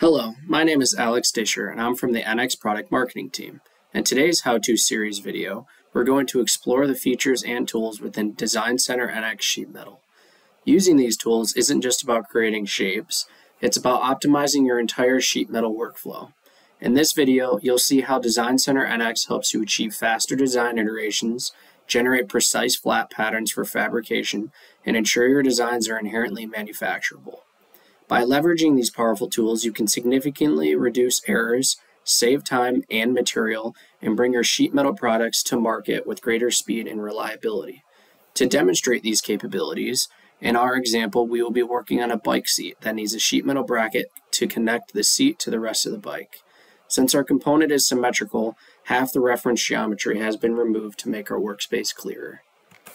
Hello, my name is Alex Disher and I'm from the NX Product Marketing team. In today's how-to series video, we're going to explore the features and tools within Designcenter NX Sheet Metal. Using these tools isn't just about creating shapes, it's about optimizing your entire sheet metal workflow. In this video, you'll see how Designcenter NX helps you achieve faster design iterations, generate precise flat patterns for fabrication, and ensure your designs are inherently manufacturable. By leveraging these powerful tools, you can significantly reduce errors, save time and material, and bring your sheet metal products to market with greater speed and reliability. To demonstrate these capabilities, in our example, we will be working on a bike seat that needs a sheet metal bracket to connect the seat to the rest of the bike. Since our component is symmetrical, half the reference geometry has been removed to make our workspace clearer.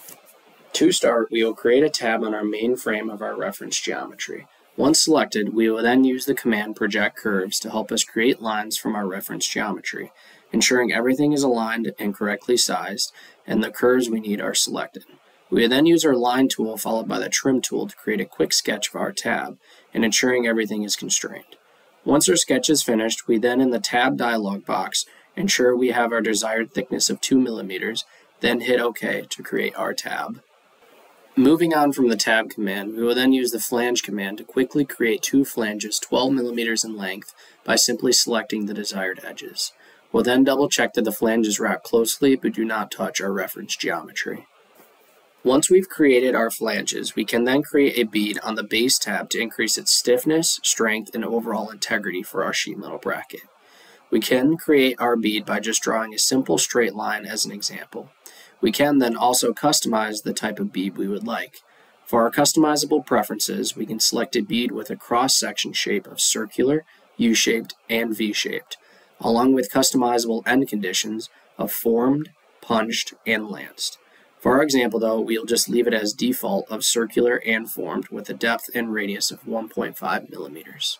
To start, we will create a tab on our main frame of our reference geometry. Once selected, we will then use the command project curves to help us create lines from our reference geometry, ensuring everything is aligned and correctly sized, and the curves we need are selected. We will then use our line tool followed by the trim tool to create a quick sketch of our tab, and ensuring everything is constrained. Once our sketch is finished, we then in the tab dialog box ensure we have our desired thickness of 2 mm, then hit OK to create our tab. Moving on from the tab command, we will then use the flange command to quickly create two flanges 12 mm in length by simply selecting the desired edges. We'll then double check that the flanges wrap closely but do not touch our reference geometry. Once we've created our flanges, we can then create a bead on the base tab to increase its stiffness, strength, and overall integrity for our sheet metal bracket. We can create our bead by just drawing a simple straight line as an example. We can then also customize the type of bead we would like. For our customizable preferences, we can select a bead with a cross-section shape of circular, U-shaped, and V-shaped, along with customizable end conditions of formed, punched, and lanced. For our example though, we'll just leave it as default of circular and formed with a depth and radius of 1.5 mm.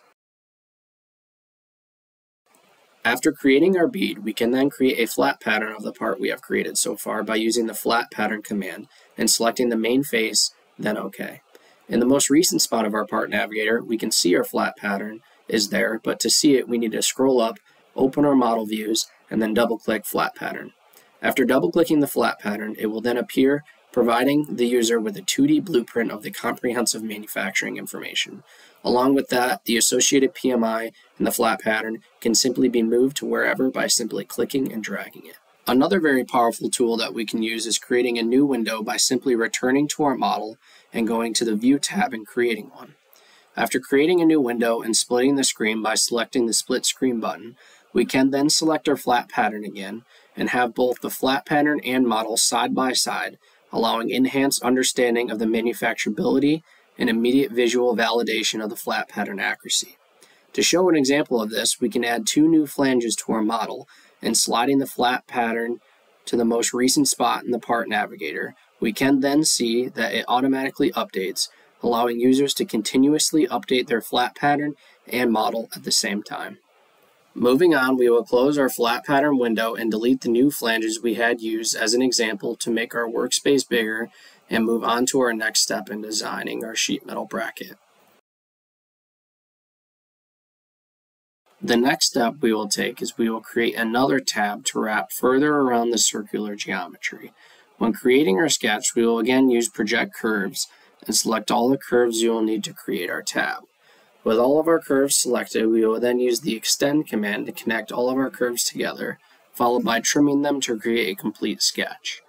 After creating our bead, we can then create a flat pattern of the part we have created so far by using the flat pattern command and selecting the main face, then OK. In the most recent spot of our part navigator, we can see our flat pattern is there, but to see it, we need to scroll up, open our model views, and then double-click flat pattern. After double-clicking the flat pattern, it will then appear, providing the user with a 2D blueprint of the comprehensive manufacturing information. Along with that, the associated PMI and the flat pattern can simply be moved to wherever by simply clicking and dragging it. Another very powerful tool that we can use is creating a new window by simply returning to our model and going to the View tab and creating one. After creating a new window and splitting the screen by selecting the Split Screen button, we can then select our flat pattern again and have both the flat pattern and model side by side, allowing enhanced understanding of the manufacturability and immediate visual validation of the flat pattern accuracy. To show an example of this, we can add two new flanges to our model, and sliding the flat pattern to the most recent spot in the part navigator, we can then see that it automatically updates, allowing users to continuously update their flat pattern and model at the same time. Moving on, we will close our flat pattern window and delete the new flanges we had used as an example to make our workspace bigger and move on to our next step in designing our sheet metal bracket. The next step we will take is we will create another tab to wrap further around the circular geometry. When creating our sketch, we will again use project curves and select all the curves you will need to create our tab. With all of our curves selected, we will then use the extend command to connect all of our curves together, followed by trimming them to create a complete sketch.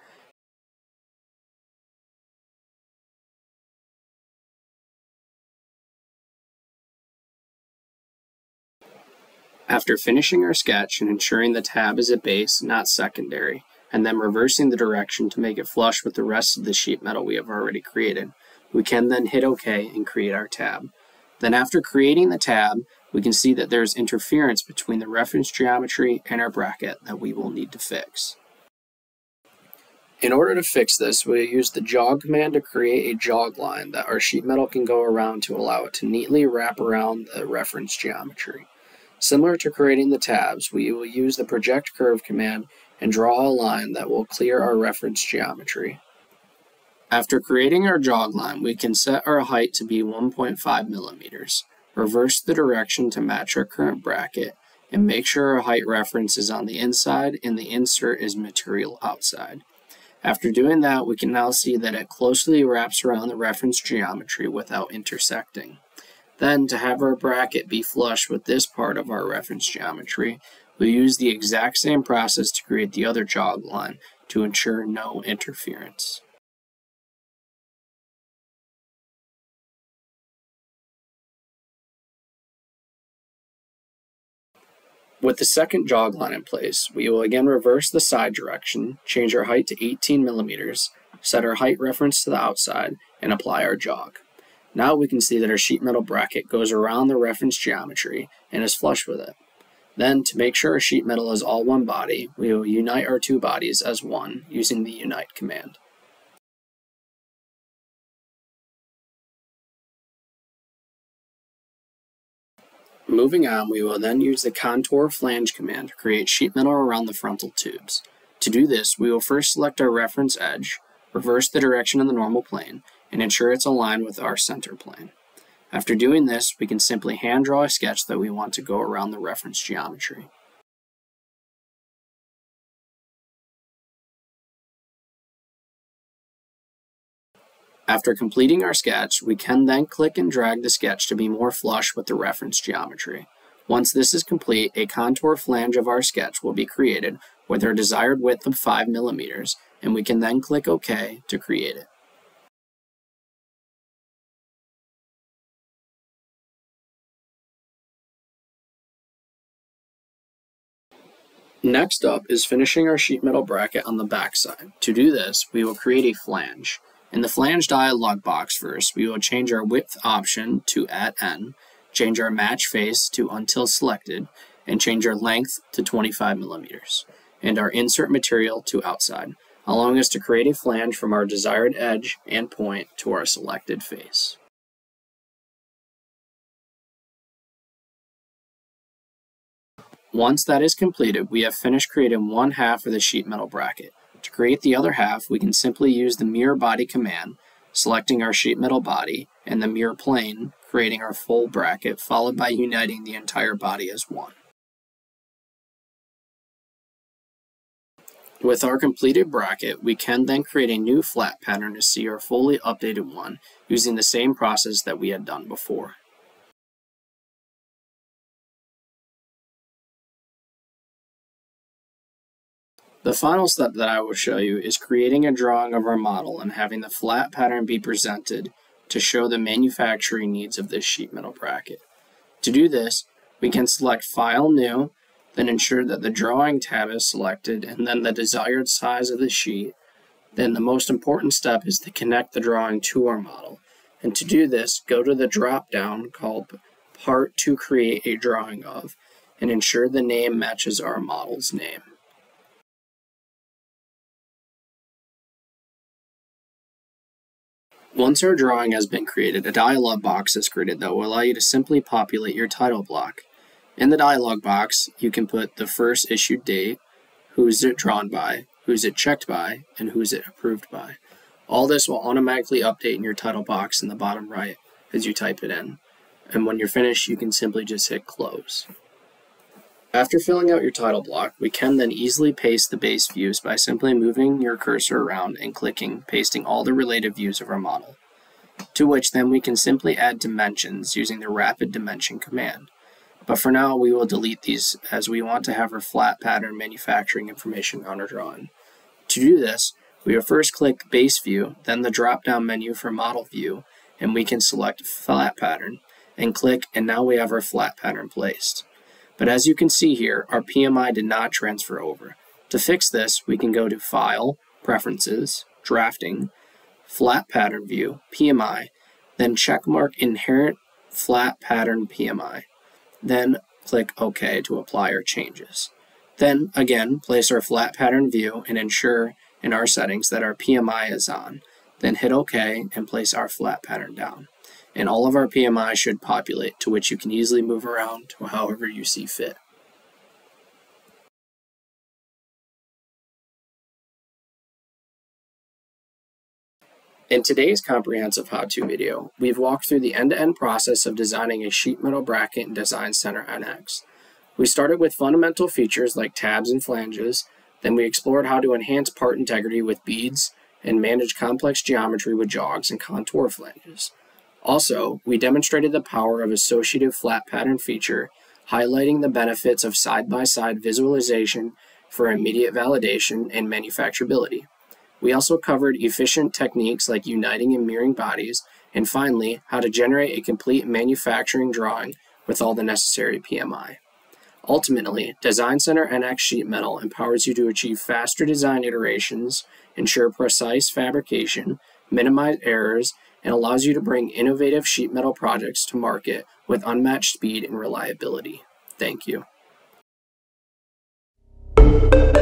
After finishing our sketch and ensuring the tab is at base, not secondary, and then reversing the direction to make it flush with the rest of the sheet metal we have already created, we can then hit OK and create our tab. Then after creating the tab, we can see that there is interference between the reference geometry and our bracket that we will need to fix. In order to fix this, we use the jog command to create a jog line that our sheet metal can go around to allow it to neatly wrap around the reference geometry. Similar to creating the tabs, we will use the project curve command and draw a line that will clear our reference geometry. After creating our jog line, we can set our height to be 1.5 mm. reverse the direction to match our current bracket, and make sure our height reference is on the inside and the insert is material outside. After doing that, we can now see that it closely wraps around the reference geometry without intersecting. Then, to have our bracket be flush with this part of our reference geometry, we use the exact same process to create the other jog line to ensure no interference. With the second jog line in place, we will again reverse the side direction, change our height to 18 millimeters, set our height reference to the outside, and apply our jog. Now we can see that our sheet metal bracket goes around the reference geometry and is flush with it. Then, to make sure our sheet metal is all one body, we will unite our two bodies as one using the unite command. Moving on, we will then use the contour flange command to create sheet metal around the frontal tubes. To do this, we will first select our reference edge, reverse the direction of the normal plane, and ensure it's aligned with our center plane. After doing this, we can simply hand draw a sketch that we want to go around the reference geometry. After completing our sketch, we can then click and drag the sketch to be more flush with the reference geometry. Once this is complete, a contour flange of our sketch will be created with our desired width of 5 millimeters, and we can then click OK to create it. Next up is finishing our sheet metal bracket on the back side. To do this, we will create a flange. In the flange dialog box first, we will change our width option to @n, change our match face to until selected, and change our length to 25 millimeters, and our insert material to outside, allowing us to create a flange from our desired edge and point to our selected face. Once that is completed, we have finished creating one half of the sheet metal bracket. To create the other half, we can simply use the mirror body command, selecting our sheet metal body, and the mirror plane, creating our full bracket, followed by uniting the entire body as one. With our completed bracket, we can then create a new flat pattern to see our fully updated one, using the same process that we had done before. The final step that I will show you is creating a drawing of our model and having the flat pattern be presented to show the manufacturing needs of this sheet metal bracket. To do this, we can select File, New, then ensure that the Drawing tab is selected, and then the desired size of the sheet. Then the most important step is to connect the drawing to our model. And to do this, go to the drop-down called Part to Create a Drawing of, and ensure the name matches our model's name. Once our drawing has been created, a dialog box is created that will allow you to simply populate your title block. In the dialog box, you can put the first issued date, who is it drawn by, who is it checked by, and who is it approved by. All this will automatically update in your title box in the bottom right as you type it in. And when you're finished, you can simply just hit close. After filling out your title block, we can then easily paste the base views by simply moving your cursor around and clicking, pasting all the related views of our model, to which then we can simply add dimensions using the rapid dimension command. But for now, we will delete these as we want to have our flat pattern manufacturing information on our drawing. To do this, we will first click base view, then the drop-down menu for model view, and we can select flat pattern and click, and now we have our flat pattern placed. But as you can see here, our PMI did not transfer over. To fix this, we can go to File, Preferences, Drafting, Flat Pattern View, PMI, then checkmark Inherent Flat Pattern PMI. Then click OK to apply our changes. Then, again, place our flat pattern view and ensure in our settings that our PMI is on. Then hit OK and place our flat pattern down. And all of our PMI should populate, to which you can easily move around to however you see fit. In today's comprehensive how-to video, we've walked through the end-to-end process of designing a sheet metal bracket in Designcenter NX. We started with fundamental features like tabs and flanges, then we explored how to enhance part integrity with beads and manage complex geometry with jogs and contour flanges. Also, we demonstrated the power of associative flat pattern feature, highlighting the benefits of side-by-side visualization for immediate validation and manufacturability. We also covered efficient techniques like uniting and mirroring bodies, and finally, how to generate a complete manufacturing drawing with all the necessary PMI. Ultimately, Designcenter NX Sheet Metal empowers you to achieve faster design iterations, ensure precise fabrication, minimize errors, and allows you to bring innovative sheet metal projects to market with unmatched speed and reliability. Thank you.